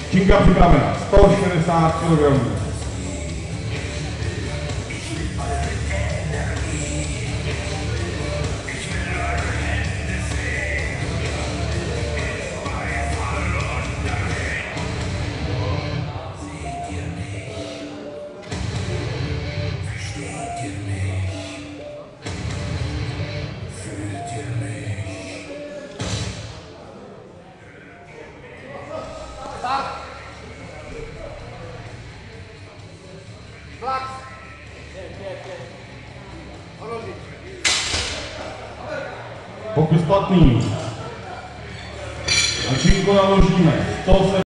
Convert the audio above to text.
Činka připravena, 160 kg. Pokus platný. A činku naložíme. 170.